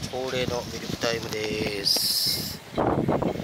恒例のミルクタイムです。